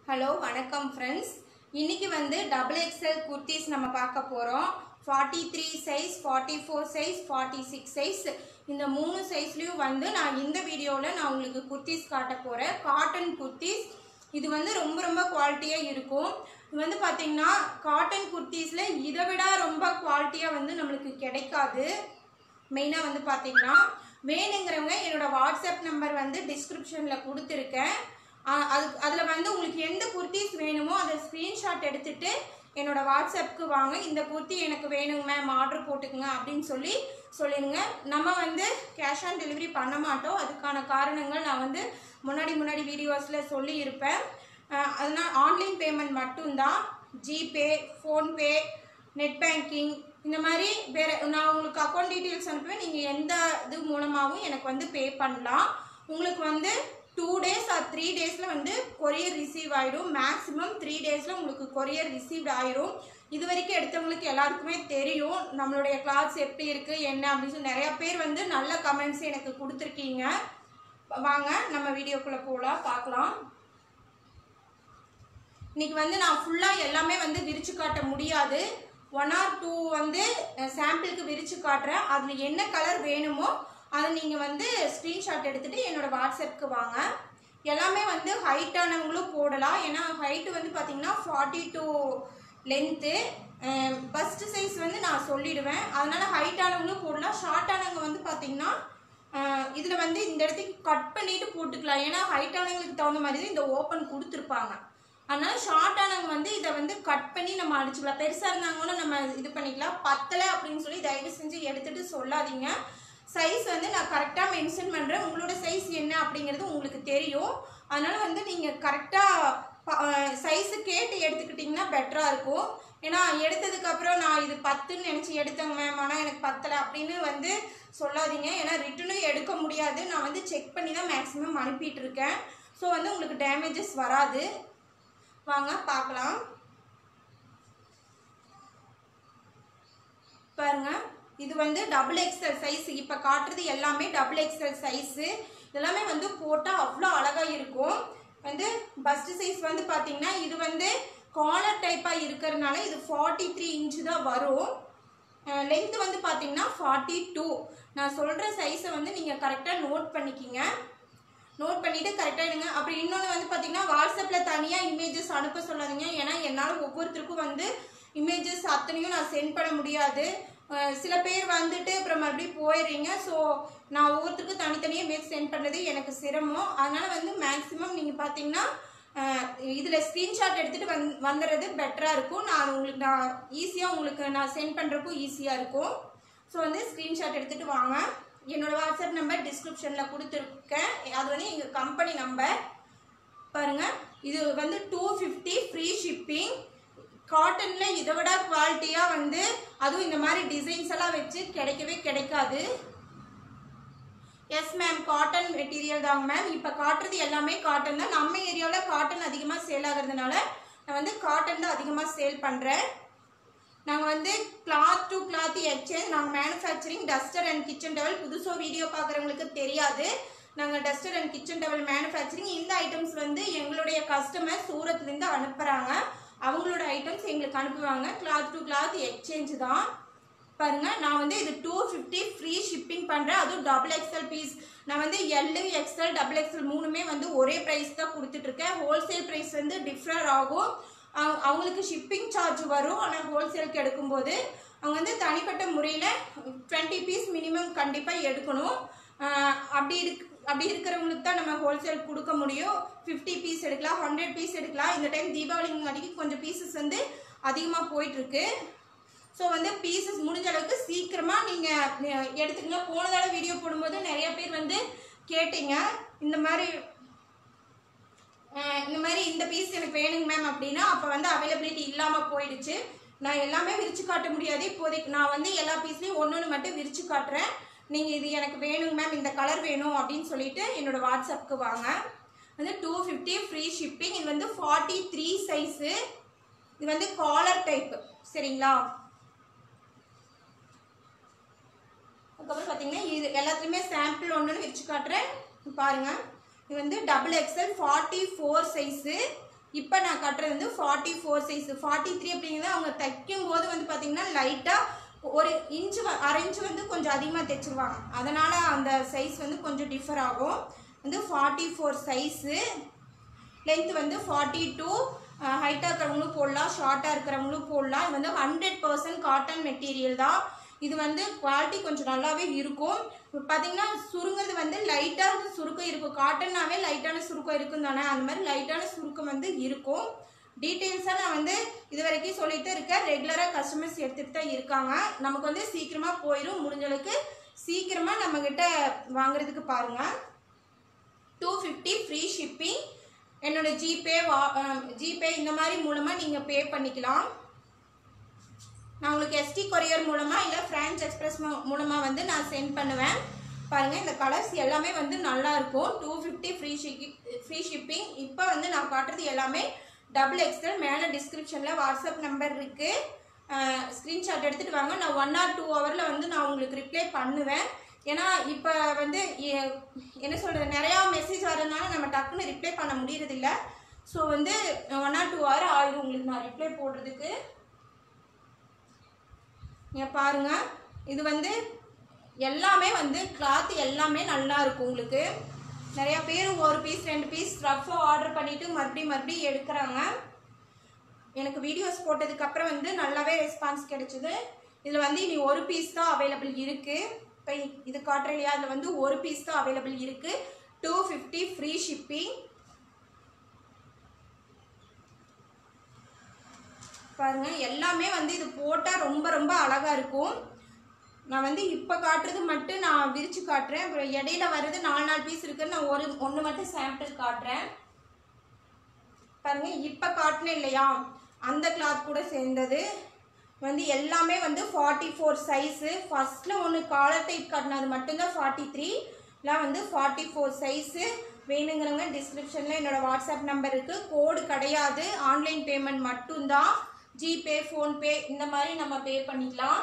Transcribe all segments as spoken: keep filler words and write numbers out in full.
Hello வணக்கம் friends. இன்னைக்கு வந்து டபுள் எக்ஸ்எல் குர்த்திஸ் நம்ம பார்க்க போகிறோம். Forty three size, forty four size, forty six size, இந்த மூணு சைஸ்லேயும் வந்து நான் இந்த வீடியோவில் நான் உங்களுக்கு குர்த்திஸ் காட்ட போகிறேன். காட்டன் குர்த்திஸ். இது வந்து ரொம்ப ரொம்ப குவாலிட்டியாக இருக்கும். இது வந்து பார்த்திங்கன்னா காட்டன் குர்த்திஸில் இதை விட ரொம்ப குவாலிட்டியாக வந்து நம்மளுக்கு கிடைக்காது. மெயினாக வந்து பார்த்திங்கன்னா வேணுங்கிறவங்க என்னோடய வாட்ஸ்அப் நம்பர் வந்து டிஸ்கிரிப்ஷனில் கொடுத்துருக்கேன். அது அதில் வந்து உங்களுக்கு எந்த குர்த்திஸ் வேணுமோ அதை ஸ்க்ரீன்ஷாட் எடுத்துகிட்டு என்னோடய வாட்ஸ்அப்புக்கு வாங்க. இந்த குர்த்தி எனக்கு வேணுங்க மேம், ஆர்டர் போட்டுக்குங்க அப்படின்னு சொல்லி சொல்லிடுங்க. நம்ம வந்து கேஷ் ஆன் டெலிவரி பண்ண மாட்டோம். அதுக்கான காரணங்கள் நான் வந்து முன்னாடி முன்னாடி வீடியோஸில் சொல்லியிருப்பேன். அதனால் ஆன்லைன் பேமெண்ட் மட்டும்தான். ஜிபே, ஃபோன்பே, நெட் பேங்கிங், இந்த மாதிரி வேறு நான் உங்களுக்கு அக்கௌண்ட் டீட்டெயில்ஸ் அனுப்புவேன். நீங்கள் எந்த இது மூலமாகவும் எனக்கு வந்து பே பண்ணலாம். உங்களுக்கு வந்து டூ டேஸ் ஆர் த்ரீ டேஸில் வந்து கொரியர் ரிசீவ் ஆகிடும். மேக்ஸிமம் த்ரீ டேஸில் உங்களுக்கு கொரியர் ரிசீவ் ஆகிடும். இது வரைக்கும் எடுத்தவங்களுக்கு எல்லாருக்குமே தெரியும் நம்மளுடைய கிளாத்ஸ் எப்படி இருக்குது என்ன அப்படின்னு சொல்லி நிறையா பேர் வந்து நல்ல கமெண்ட்ஸ் எனக்கு கொடுத்துருக்கீங்க. வாங்க நம்ம வீடியோக்குள்ளே போகலாம், பார்க்கலாம். இன்றைக்கி வந்து நான் ஃபுல்லாக எல்லாமே வந்து விரித்து காட்ட முடியாது. ஒன் ஆர் டூ வந்து சாம்பிளுக்கு விரித்து காட்டுறேன். அதில் என்ன கலர் வேணுமோ அதை நீங்கள் வந்து ஸ்க்ரீன்ஷாட் எடுத்துகிட்டு என்னோடய வாட்ஸ்அப்புக்கு வாங்க. எல்லாமே வந்து ஹைட்டானவங்களும் போடலாம். ஏன்னா ஹைட்டு வந்து பார்த்திங்கன்னா forty two length. Bust size வந்து நான் சொல்லிடுவேன். அதனால் ஹைட்டானவங்களும் போடலாம். ஷார்ட்டானவங்க வந்து பார்த்திங்கன்னா இதில் வந்து இந்த இடத்துக்கு கட் பண்ணிவிட்டு போட்டுக்கலாம். ஏன்னா ஹைட்டானவங்களுக்கு தகுந்த மாதிரி தான் இந்த ஓப்பன் கொடுத்துருப்பாங்க. அதனால் ஷார்ட்டானவங்க வந்து இதை வந்து கட் பண்ணி நம்ம அடிச்சுக்கலாம். பெருசாக இருந்தாங்கன்னா நம்ம இது பண்ணிக்கலாம். பத்தலை அப்படின்னு சொல்லி தயவு செஞ்சு எடுத்துகிட்டு சொல்லாதீங்க. சைஸ் வந்து நான் கரெக்டாக மென்ஷன் பண்ணுறேன். உங்களோட சைஸ் என்ன அப்படிங்கிறது உங்களுக்கு தெரியும். அதனால் வந்து நீங்கள் கரெக்டாக சைஸு கேட்டு எடுத்துக்கிட்டிங்கன்னா பெட்டராக இருக்கும். ஏன்னா எடுத்ததுக்கப்புறம் நான் இது பத்துன்னு நினச்சி எடுத்தேங்க மேம், ஆனால் எனக்கு பத்தலை அப்படின்னு வந்து சொல்லாதீங்க. ஏன்னா ரிட்டனும் எடுக்க முடியாது. நான் வந்து செக் பண்ணி தான் மேக்ஸிமம் அனுப்பிட்டு இருக்கேன். ஸோ வந்து உங்களுக்கு டேமேஜஸ் வராது. வாங்க பார்க்கலாம். பாருங்க, இது வந்து டபுள் எக்ஸ்எல் சைஸ். இப்போ காட்டுறது எல்லாமே டபுள் எக்ஸ்எல் சைஸு. இதெல்லாமே வந்து போட்டால் அவ்வளோ அழகாக இருக்கும். வந்து பஸ்ட் சைஸ் வந்து பார்த்தீங்கன்னா இது வந்து காலர் டைப்பாக இருக்கிறதுனால இது ஃபார்ட்டி த்ரீ இன்ச்சு தான் வரும். லென்த்து வந்து பார்த்தீங்கன்னா ஃபார்ட்டி டூ. நான் சொல்கிற சைஸை வந்து நீங்கள் கரெக்டாக நோட் பண்ணிக்கிங்க. நோட் பண்ணிவிட்டு கரெக்டாக எடுங்க. அப்புறம் இன்னொன்று வந்து பார்த்தீங்கன்னா வாட்ஸ்அப்பில் தனியாக இமேஜஸ் அனுப்ப சொல்லாதீங்க. ஏன்னா என்னால் ஒவ்வொருத்தருக்கும் வந்து இமேஜஸ் அத்தனையும் நான் சென்ட் பண்ண முடியாது. சில பேர் வந்துட்டு அப்புறம் மறுபடியும் போயிடுறீங்க. ஸோ நான் ஒவ்வொருத்தருக்கும் தனித்தனியாக இமேஜ் சென்ட் பண்ணுறது எனக்கு சிரமம். அதனால் வந்து மேக்ஸிமம் நீங்கள் பார்த்தீங்கன்னா இதில் ஸ்க்ரீன்ஷாட் எடுத்துகிட்டு வந் வந்துடுறது பெட்டராக இருக்கும். நான் உங்களுக்கு நான் ஈஸியாக உங்களுக்கு நான் சென்ட் பண்ணுறக்கும் ஈஸியாக இருக்கும். ஸோ வந்து ஸ்க்ரீன்ஷாட் எடுத்துகிட்டு வாங்க. என்னோடய வாட்ஸ்அப் நம்பர் டிஸ்கிரிப்ஷனில் கொடுத்துருக்கேன். அது வந்து எங்கள் கம்பெனி நம்பர். பாருங்கள், இது வந்து டூ ஃபிஃப்டி ஃப்ரீ ஷிப்பிங். காட்டனில் இதை விட குவாலிட்டியாக வந்து அதுவும் இந்த மாதிரி டிசைன்ஸ் எல்லாம் வச்சு கிடைக்கவே கிடைக்காது. எஸ் மேம், காட்டன் மெட்டீரியல் தாங்க மேம். இப்போ காட்டுறது எல்லாமே காட்டன் தான். நம்ம ஏரியாவில் காட்டன் அதிகமாக சேல் ஆகிறதுனால நான் வந்து காட்டன் தான் அதிகமாக சேல் பண்ணுறேன். நாங்கள் வந்து கிளாத் டு கிளாத் எக்ஸ்சேஞ்ச், நாங்கள் manufacturing duster and kitchen towel. புதுசாக வீடியோ பார்க்குறவங்களுக்கு தெரியாது, நாங்கள் duster and kitchen towel manufacturing. இந்த ஐட்டம்ஸ் வந்து எங்களுடைய கஸ்டமர் சூரத்லேருந்து அனுப்புகிறாங்க. அவங்களோட ஐட்டம்ஸ் எங்களுக்கு அனுப்புவாங்க. கிளாத் டு கிளாத் எக்ஸ்சேஞ்ச் தான். பாருங்கள், நான் வந்து இது டூ ஃபிஃப்டி ஃப்ரீ ஷிப்பிங் பண்ணுறேன். அதுவும் டபுள் எக்ஸ்எல் பீஸ். நான் வந்து எல்லு எக்ஸ்எல் டபுள் எக்ஸ்எல் மூணுமே வந்து ஒரே ப்ரைஸ் தான் கொடுத்துட்ருக்கேன். ஹோல்சேல் ப்ரைஸ் வந்து டிஃப்ரெண்ட் ஆகும். அவங்களுக்கு ஷிப்பிங் சார்ஜ் வரும். ஆனால் ஹோல்சேலுக்கு எடுக்கும்போது அவங்க வந்து தனிப்பட்ட முறையில் டுவெண்ட்டி பீஸ் மினிமம் கண்டிப்பாக எடுக்கணும். அப்படி இருக்கு அப்படி இருக்கிறவங்களுக்கு தான் நம்ம ஹோல்சேல் கொடுக்க முடியும். ஃபிஃப்டி பீஸ் எடுக்கலாம், ஹண்ட்ரட் பீஸ் எடுக்கலாம். இந்த டைம் தீபாவளிக்கு அடிக்கி கொஞ்சம் பீசஸ் வந்து அதிகமாக போயிட்டுருக்கு. ஸோ வந்து பீசஸ் முடிஞ்ச அளவுக்கு சீக்கிரமாக நீங்கள் எடுத்துக்கங்க. போன தடவை வீடியோ போடும்போது நிறைய பேர் வந்து கேட்டீங்க, இந்த மாதிரி இந்த மாதிரி இந்த பீஸ் எனக்கு வேணுங்க மேம் அப்படின்னா. அப்போ வந்து அவைலபிலிட்டி இல்லாமல் போயிடுச்சு. நான் எல்லாமே விரித்து காட்ட முடியாது இப்போதைக்கு. நான் வந்து எல்லா பீஸ்லேயும் ஒன்று ஒன்று மட்டும் விரித்து காட்டுறேன். நீங்கள் இது எனக்கு வேணுங்க மேம், இந்த கலர் வேணும் அப்படின்னு சொல்லிட்டு என்னோடய வாட்ஸ்அப்புக்கு வாங்க. வந்து டூ ஃபிஃப்டி ஃப்ரீ ஷிப்பிங். இது வந்து ஃபார்ட்டி த்ரீ சைஸு. இது வந்து காலர் டைப்பு, சரிங்களா? அதுக்கப்புறம் பார்த்தீங்கன்னா இது எல்லாத்துலேயுமே சாம்பிள் ஒன்று ஒன்று விரிச்சு காட்டுறேன் பாருங்கள். இது வந்து double XL forty four size. இப்போ நான் கட்டுறது வந்து forty four size. Forty three அப்படிங்கிறது அவங்க தைக்கும் போது வந்து பார்த்தீங்கன்னா லைட்டாக ஒரு இன்ச்சு அரை இன்ச்சு வந்து கொஞ்சம் அதிகமாக தைச்சிருவாங்க, அதனால் அந்த சைஸ் வந்து கொஞ்சம் டிஃபர் ஆகும். வந்து ஃபார்ட்டி ஃபோர் சைஸு, லென்த் வந்து ஃபார்ட்டி டூ. ஹைட்டாக இருக்கிறவங்களும் போடலாம், ஷார்ட்டாக இருக்கிறவங்களும் போடலாம். இது வந்து ஹண்ட்ரட் பர்சன்ட் காட்டன் மெட்டீரியல் தான். இது வந்து குவாலிட்டி கொஞ்சம் நல்லாவே இருக்கும். இப்போ பார்த்தீங்கன்னா சுருங்கிறது வந்து லைட்டாக சுருக்கம் இருக்கும். காட்டன்னாவே லைட்டான சுருக்கம் இருக்கும் தானே, அந்த மாதிரி லைட்டான சுருக்கம் வந்து இருக்கும். டீட்டெயில்ஸாக நான் வந்து இது வரைக்கும் சொல்லிட்டு இருக்கேன். ரெகுலராக கஸ்டமர்ஸ் எடுத்துகிட்டு தான் இருக்காங்க. நமக்கு வந்து சீக்கிரமாக போயிடும். முடிஞ்சளவுக்கு சீக்கிரமாக நம்மக்கிட்ட வாங்குறதுக்கு பாருங்கள். Two fifty free shipping. என்னோட ஜிபே வா ஜிபே இந்த மாதிரி மூலமாக நீங்கள் பே பண்ணிக்கலாம். நான் உங்களுக்கு எஸ்டி கொரியர் மூலமாக இல்லை ஃப்ரான்ச் எக்ஸ்பிரஸ் மூலமாக வந்து நான் சென்ட் பண்ணுவேன். பாருங்கள், இந்த கலர்ஸ் எல்லாமே வந்து நல்லாயிருக்கும். Two fifty free shipping free shipping. இப்போ வந்து நான் காட்டுறது எல்லாமே டபுள் எக்ஸ்எல். மேலே டிஸ்கிரிப்ஷனில் வாட்ஸ்அப் நம்பர் இருக்குது, ஸ்க்ரீன்ஷாட் எடுத்துகிட்டு வாங்க. நான் ஒன் ஆர் டூ ஹவரில் வந்து நான் உங்களுக்கு ரிப்ளை பண்ணுவேன். ஏன்னா இப்போ வந்து என்ன சொல்கிறது, நிறையா மெசேஜ் வரதுனால நம்ம டக்குன்னு ரிப்ளை பண்ண முடியறதில்ல. ஸோ வந்து ஒன் ஆர் டூ ஹவர் ஆகிடும் உங்களுக்கு நான் ரிப்ளை போடுறதுக்கு. நீங்கள் பாருங்கள், இது வந்து எல்லாமே வந்து கிளாத் எல்லாமே நல்லா இருக்கும் உங்களுக்கு. நிறையா பேர் ஒரு பீஸ் ரெண்டு பீஸ் ரஃபாக ஆர்டர் பண்ணிவிட்டு மறுபடியும் மறுபடியும் எடுக்கிறாங்க. எனக்கு வீடியோஸ் போட்டதுக்கப்புறம் வந்து நல்லாவே ரெஸ்பான்ஸ் கிடைச்சிது. இதில் வந்து இனி ஒரு பீஸ் தான் அவைலபிள் இருக்குது. இப்போ இது காட்டுற இல்லையா, அதில் வந்து ஒரு பீஸ் தான் அவைலபிள் இருக்குது. Two fifty free shipping. பாருங்கள், எல்லாமே வந்து இது போட்டால் ரொம்ப ரொம்ப அழகாக இருக்கும். நான் வந்து இப்போ காட்டுறது மட்டும் நான் விரித்து காட்டுறேன். அப்புறம் இடையில வர்றது நாலு நாலு பீஸ் இருக்குன்னு நான் ஒரு ஒன்று மட்டும் சாம்பிள் காட்டுறேன். பாருங்கள், இப்போ காட்டினேன் இல்லையா, அந்த கிளாத் கூட சேர்ந்தது வந்து எல்லாமே வந்து ஃபார்ட்டி ஃபோர் சைஸு. ஃபஸ்ட்டில் ஒன்று காலர் டைப் காட்டினது மட்டும்தான் ஃபார்ட்டி த்ரீ, எல்லாம் வந்து ஃபார்ட்டி ஃபோர் சைஸு. வேணுங்கிறவங்க டிஸ்கிரிப்ஷனில் என்னோடய வாட்ஸ்அப் நம்பர் இருக்குது. கோடு கிடையாது, ஆன்லைன் பேமெண்ட் மட்டும்தான். ஜிபே ஃபோன்பே இந்த மாதிரி நம்ம பே பண்ணிக்கலாம்.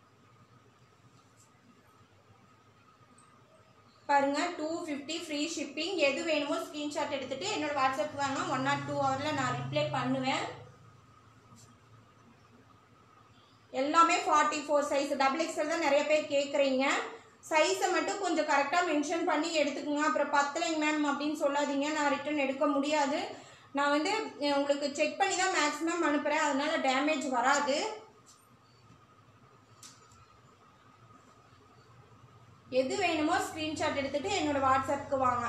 பாருங்கள், டூ ஃபிஃப்டி ஃப்ரீ ஷிப்பிங். எது வேணுமோ ஸ்க்ரீன்ஷாட் எடுத்துகிட்டு என்னோடய வாட்ஸ்அப் வாங்க. ஒன் ஆர் டூ ஹவரில் நான் ரிப்ளை பண்ணுவேன். எல்லாமே forty four size. Double XL தான் நிறைய பேர் கேட்குறீங்க. சைஸை மட்டும் கொஞ்சம் கரெக்டாக மென்ஷன் பண்ணி எடுத்துக்கோங்க. அப்புறம் பத்தலைங்க மேம் அப்படின்னு சொல்லாதீங்க, நான் ரிட்டர்ன் எடுக்க முடியாது. நான் வந்து உங்களுக்கு செக் பண்ணி தான் மேக்ஸிமம் அனுப்புகிறேன், அதனால் டேமேஜ் வராது. எது வேணுமோ ஸ்க்ரீன்ஷாட் எடுத்துகிட்டு என்னோடய வாட்ஸ்அப்புக்கு வாங்க.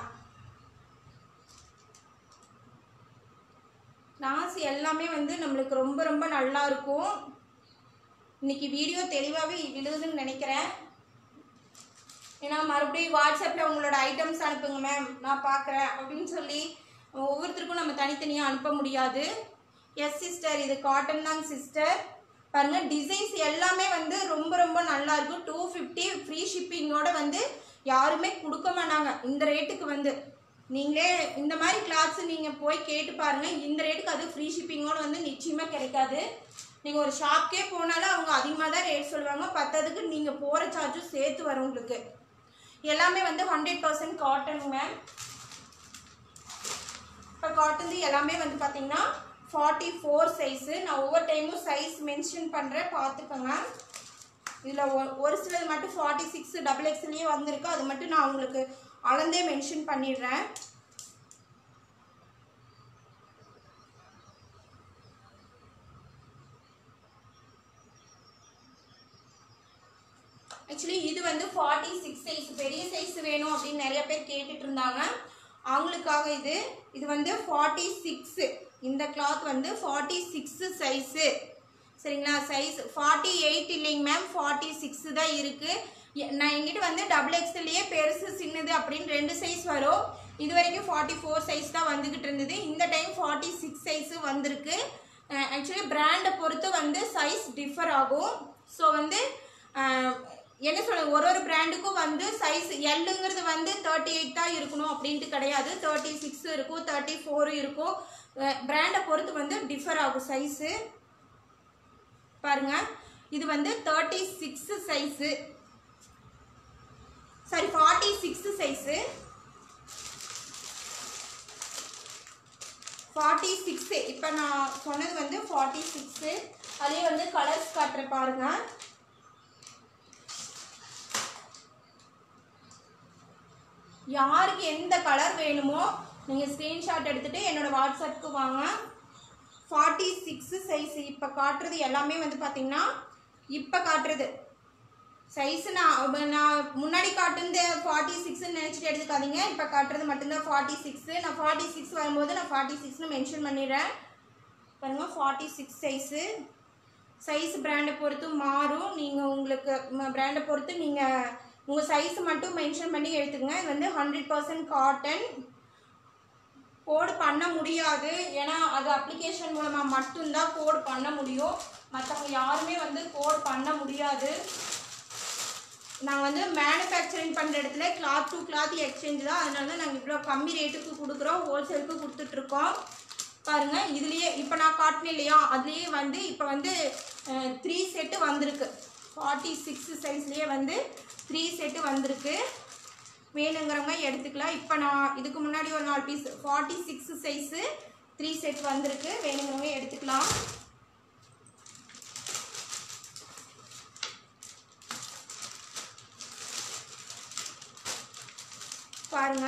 நாஸ் எல்லாமே வந்து நம்மளுக்கு ரொம்ப ரொம்ப நல்லா இருக்கும். இன்னைக்கு வீடியோ தெளிவாகவே விழுதுன்னு நினைக்கிறேன். ஏன்னா மறுபடியும் வாட்ஸ்அப்பில் உங்களோட ஐட்டம்ஸ் அனுப்புங்க மேம் நான் பார்க்குறேன் அப்படின்னு சொல்லி ஒவ்வொருத்தருக்கும் நம்ம தனித்தனியாக அனுப்ப முடியாது. எஸ் சிஸ்டர், இது காட்டன் தான் சிஸ்டர். பாருங்கள், டிசைன்ஸ் எல்லாமே வந்து ரொம்ப ரொம்ப நல்லா இருக்கும். டூ ஃபிஃப்டி ஃப்ரீ ஷிப்பிங்கோட வந்து யாருமே கொடுக்க மாட்டாங்க இந்த ரேட்டுக்கு. வந்து நீங்களே இந்த மாதிரி கிளாத்ஸ் நீங்கள் போய் கேட்டு பாருங்கள், இந்த ரேட்டுக்கு அது ஃப்ரீ ஷிப்பிங்கோட வந்து நிச்சயமாக கிடைக்காது. நீங்கள் ஒரு ஷாப்கே போனாலும் அவங்க அதிகமாக தான் ரேட் சொல்லுவாங்க, பத்ததுக்கு நீங்கள் போகிற சார்ஜும் சேர்த்து வரும் உங்களுக்கு. எல்லாமே வந்து ஹண்ட்ரட் பர்சன்ட் காட்டன் மேம். இப்போ காட்டன் எல்லாமே வந்து பார்த்தீங்கன்னா ஃபார்ட்டி ஃபோர் சைஸு. நான் ஒவ்வொரு டைமும் சைஸ் மென்ஷன் பண்ணுறேன், பார்த்துக்கோங்க. இதில் ஒரு சிலது மட்டும் ஃபார்ட்டி சிக்ஸ் டபுள் எக்ஸ்லேயே வந்திருக்கு, அது மட்டும் நான் உங்களுக்கு அளந்தே மென்ஷன் பண்ணிடுறேன். ஆக்சுவலி இது வந்து ஃபார்ட்டி சிக்ஸ் சைஸ், பெரிய சைஸ் வேணும் அப்படின்னு நிறைய பேர் கேட்டுட்டு இருந்தாங்க, அவங்களுக்காக இது. இது வந்து ஃபார்ட்டி சிக்ஸு. இந்த கிளாத் வந்து ஃபார்ட்டி சிக்ஸு சைஸு, சரிங்களா? சைஸ் ஃபார்ட்டி எயிட் இல்லைங்க மேம், ஃபார்ட்டி சிக்ஸு தான் இருக்குது. நான் எங்கிட்ட வந்து டபுள் எக்ஸ்எல்லையே பெருசு சின்னது அப்படின்னு ரெண்டு சைஸ் வரும். இது வரைக்கும் ஃபார்ட்டி ஃபோர் சைஸ் தான் வந்துக்கிட்டு இருந்தது. இந்த டைம் ஃபார்ட்டி சிக்ஸ் சைஸு வந்திருக்கு. ஆக்சுவலி பிராண்டை பொறுத்து வந்து சைஸ் டிஃபர் ஆகும். ஸோ வந்து என்ன சொல்ல, ஒரு ஒரு பிராண்டுக்கும் வந்து சைஸ் எல்லுங்கிறது வந்து தேர்ட்டி எயிட் தான் இருக்கணும் அப்படின்ட்டு கிடையாது. தேர்ட்டி சிக்ஸ் இருக்கும், தேர்ட்டி ஃபோரும் இருக்கும். பிராண்டை பொறுத்து வந்து டிஃபர் ஆகும் சைஸு. பாருங்க, இது வந்து thirty six size, sorry forty six size. Forty six இப்போ நான் சொன்னது வந்து ஃபார்ட்டி சிக்ஸு அதே வந்து கலர்ஸ் காட்டுற பாருங்க. யாருக்கு எந்த கலர் வேணுமோ நீங்கள் ஸ்க்ரீன்ஷாட் எடுத்துகிட்டு என்னோடய வாட்ஸ்அப்புக்கு வாங்க. ஃபார்ட்டி சிக்ஸு சைஸு இப்போ காட்டுறது எல்லாமே வந்து பார்த்திங்கன்னா இப்போ காட்டுறது சைஸு நான் நான் முன்னாடி காட்டுறது ஃபார்ட்டி சிக்ஸ்ன்னு நினச்சிட்டு எடுத்துக்காதீங்க. இப்போ காட்டுறது மட்டும்தான் ஃபார்ட்டி சிக்ஸு. நான் ஃபார்ட்டி சிக்ஸ் வரும்போது நான் ஃபார்ட்டி சிக்ஸ்னு மென்ஷன் பண்ணிடுறேன். பாருங்கள் ஃபார்ட்டி சிக்ஸ் சைஸு. சைஸ் பிராண்டை பொறுத்து மாறும். நீங்கள் உங்களுக்கு பிராண்டை பொறுத்து நீங்கள் உங்கள் சைஸ் மட்டும் மென்ஷன் பண்ணி எடுத்துக்கங்க. இது வந்து ஹண்ட்ரட் பர்சன்ட் காட்டன். கோடு பண்ண முடியாது, ஏன்னா அது அப்ளிகேஷன் மூலமாக மட்டும்தான் கோடு பண்ண முடியும். மற்றவங்க யாருமே வந்து கோடு பண்ண முடியாது. நாங்கள் வந்து மேனுஃபேக்சரிங் பண்ணுற இடத்துல கிளாத் டு கிளாத் எக்ஸ்சேஞ்ச் தான். அதனால தான் நாங்கள் இவ்வளோ கம்மி ரேட்டுக்கு கொடுக்குறோம், ஹோல்சேலுக்கு கொடுத்துட்ருக்கோம். பாருங்கள் இதுலேயே இப்போ நான் காட்டினேன் இல்லையா, அதுலேயே வந்து இப்போ வந்து த்ரீ செட்டு வந்திருக்கு. ஃபார்ட்டி சிக்ஸ் சைஸ்லேயே வந்து த்ரீ செட்டு வந்திருக்கு. வேணுங்கிறவங்க எடுத்துக்கலாம். இப்போ நான் இதுக்கு முன்னாடி ஒரு நாலு piece forty six size three set வந்திருக்கு. வேணுங்கிறவங்க எடுத்துக்கலாம். பாருங்க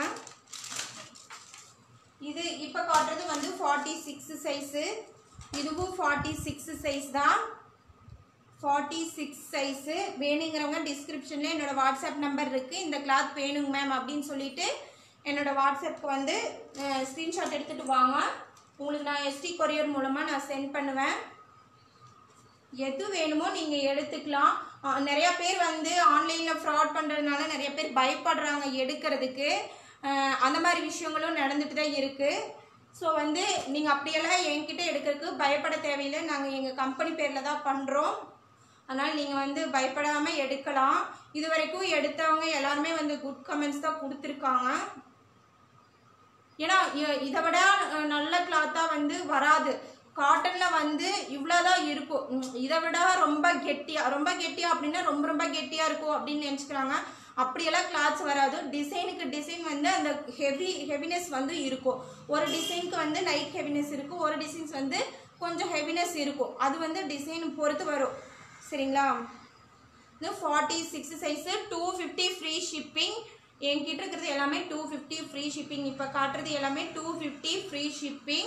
இது இப்போ காட்டுறது வந்து ஃபார்ட்டி சிக்ஸ் சைஸு. இதுவும் ஃபார்ட்டி சிக்ஸ் சைஸ் தான். ஃபார்ட்டி சிக்ஸ் சைஸு வேணுங்கிறவங்க டிஸ்கிரிப்ஷனில் என்னோடய வாட்ஸ்அப் நம்பர் இருக்குது. இந்த கிளாத் வேணுங்க மேம் அப்படின்னு சொல்லிட்டு என்னோடய வாட்ஸ்அப்புக்கு வந்து ஸ்க்ரீன்ஷாட் எடுத்துகிட்டு வாங்க. உங்களுக்கு நான் எஸ்டி கொரியர் மூலமாக நான் சென்ட் பண்ணுவேன். எது வேணுமோ நீங்கள் எடுத்துக்கலாம். நிறையா பேர் வந்து ஆன்லைனில் ஃப்ராட் பண்ணுறதுனால நிறைய பேர் பயப்படுறாங்க எடுக்கிறதுக்கு. அந்த மாதிரி விஷயங்களும் நடந்துட்டு தான் இருக்குது. ஸோ வந்து நீங்கள் அப்படியெல்லாம் என்கிட்ட எடுக்கிறதுக்கு பயப்பட தேவையில்லை. நாங்கள் எங்கள் கம்பெனி பேரில் தான் பண்ணுறோம். அதனால் நீங்கள் வந்து பயப்படாமல் எடுக்கலாம். இது வரைக்கும் எடுத்தவங்க எல்லாருமே வந்து குட் கமெண்ட்ஸ் தான் கொடுத்துருக்காங்க. ஏன்னா இதை விட நல்ல கிளாத்தாக வந்து வராது. காட்டனில் வந்து இவ்வளோதான் இருக்கும். இதை விட ரொம்ப கெட்டியாக ரொம்ப கெட்டியாக அப்படின்னா ரொம்ப ரொம்ப கெட்டியாக இருக்கும் அப்படின்னு நினச்சிக்கிறாங்க. அப்படியெல்லாம் கிளாத்ஸ் வராது. டிசைனுக்கு டிசைன் வந்து அந்த ஹெவி ஹெவினஸ் வந்து இருக்கும். ஒரு டிசைனுக்கு வந்து லைட் ஹெவினஸ் இருக்கும், ஒரு டிசைன்ஸ் வந்து கொஞ்சம் ஹெவினஸ் இருக்கும். அது வந்து டிசைன் பொறுத்து வரும். சரிங்களா? இது forty six size two fifty free shipping. என்கிட்ட இருக்கிறது எல்லாமே டூ ஃபிஃப்டி ஃப்ரீ ஷிப்பிங். இப்போ காட்டுறது எல்லாமே டூ ஃபிஃப்டி ஃப்ரீ ஷிப்பிங்.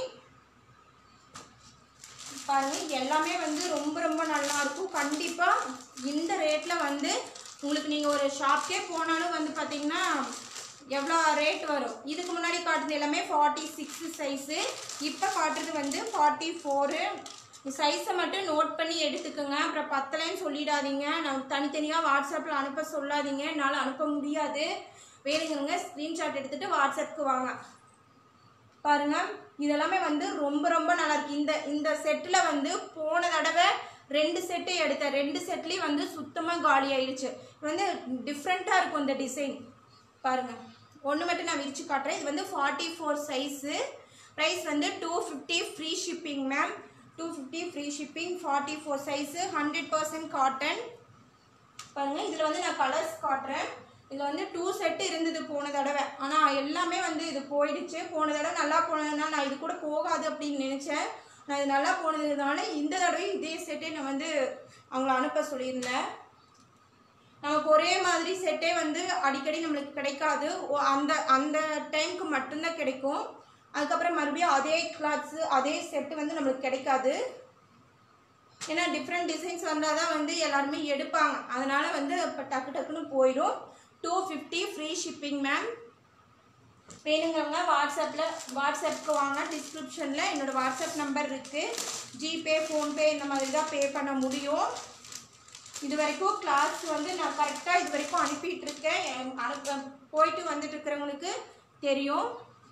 பாருங்கள் எல்லாமே வந்து ரொம்ப ரொம்ப நல்லா இருக்கும். கண்டிப்பாக இந்த ரேட்டில் வந்து உங்களுக்கு நீங்கள் ஒரு ஷாப்கே போனாலும் வந்து பார்த்தீங்கன்னா எவ்வளோ ரேட் வரும். இதுக்கு முன்னாடி காட்டுறது எல்லாமே ஃபார்ட்டி சிக்ஸ் சைஸு. இப்போ காட்டுறது வந்து ஃபார்ட்டி ஃபோரு. சைஸை மட்டும் நோட் பண்ணி எடுத்துக்கோங்க. அப்புறம் பத்தலைன்னு சொல்லிடாதீங்க. நான் தனித்தனியாக வாட்ஸ்அப்பில் அனுப்ப சொல்லாதீங்க, என்னால் அனுப்ப முடியாது. வேணுங்கிறவங்க ஸ்க்ரீன்ஷாட் எடுத்துகிட்டு வாட்ஸ்அப்புக்கு வாங்க. பாருங்கள் இதெல்லாமே வந்து ரொம்ப ரொம்ப நல்லாயிருக்கு. இந்த இந்த செட்டில் வந்து போன தடவை ரெண்டு செட்டு எடுத்தேன். ரெண்டு செட்லேயும் வந்து சுத்தமாக காலி ஆயிடுச்சு. வந்து டிஃப்ரெண்ட்டாக இருக்கும் இந்த டிசைன். பாருங்கள் ஒன்று மட்டும் நான் விரிச்சு காட்டுறேன். இது வந்து ஃபார்ட்டி ஃபோர் சைஸு. ப்ரைஸ் வந்து two fifty free shipping ma'am. Two fifty free shipping. Forty four size, hundred percent cotton. பாருங்கள் இதில் வந்து நான் கலர்ஸ் காட்டுறேன். இதில் வந்து டூ செட்டு இருந்தது போன தடவை. ஆனால் எல்லாமே வந்து இது போயிடுச்சு. போன தடவை நல்லா போனதுனால நான் இது கூட போகாது அப்படின்னு நினச்சேன். நான் இது நல்லா போனதுனால இந்த தடவை இதே செட்டே நான் வந்து அவங்கள அனுப்ப சொல்லியிருந்தேன். நமக்கு ஒரே மாதிரி செட்டே வந்து அடிக்கடி நம்மளுக்கு கிடைக்காது. அந்த அந்த டைமுக்கு மட்டும்தான் கிடைக்கும். அதுக்கப்புறம் மறுபடியும் அதே கிளாத்ஸு அதே செட்டு வந்து நம்மளுக்கு கிடைக்காது. ஏன்னா டிஃப்ரெண்ட் டிசைன்ஸ் வந்தால் தான் வந்து எல்லாருமே எடுப்பாங்க. அதனால் வந்து இப்போ டக்கு டக்குன்னு போயிடும். Two fifty free shipping ma'am. வேணுங்கிறவங்க வாட்ஸ்அப்பில் வாட்ஸ்அப்புக்கு வாங்க. டிஸ்கிரிப்ஷனில் என்னோடய வாட்ஸ்அப் நம்பர் இருக்குது. ஜிபே, ஃபோன்பே இந்த மாதிரி தான் பே பண்ண முடியும். இது வரைக்கும் கிளாஸ் வந்து நான் கரெக்டாக இது வரைக்கும் அனுப்பிட்டுருக்கேன். அனுப்ப போயிட்டு வந்துட்டு இருக்கிறவங்களுக்கு தெரியும்.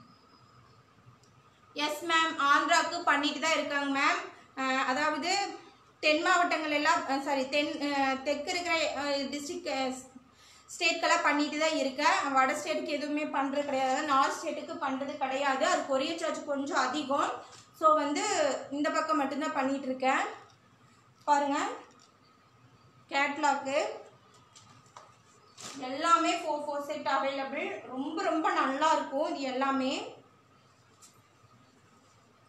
எஸ் மேம், ஆந்திராவுக்கு பண்ணிட்டு தான் இருக்காங்க மேம். அதாவது தென் மாவட்டங்கள் எல்லாம் சாரி தென் தெற்கு இருக்கிற டிஸ்ட்ரிக்ட் ஸ்டேட்கெல்லாம் பண்ணிட்டு தான் இருக்கேன். வட ஸ்டேட்டுக்கு எதுவுமே பண்ணுறது கிடையாது. நார்த் ஸ்டேட்டுக்கு பண்ணுறது கிடையாது. அது கொரியர் சார்ஜ் கொஞ்சம் அதிகம். ஸோ வந்து இந்த பக்கம் மட்டும்தான் பண்ணிகிட்ருக்கேன். பாருங்கள் கேட்லாக்கு எல்லாமே ஃபோர் ஃபோர் செட் அவைலபிள். ரொம்ப ரொம்ப நல்லா இருக்கும் இது எல்லாமே.